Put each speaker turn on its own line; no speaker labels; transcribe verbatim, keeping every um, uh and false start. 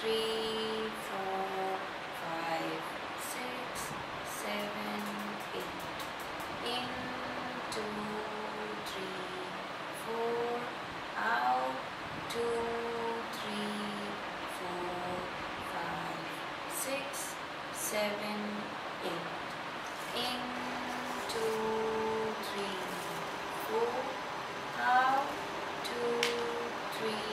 three, four, five, six, seven, eight. In, two, three, four, out, two, three, four, five, six, seven, eight. In, two, three, four, out, two, three,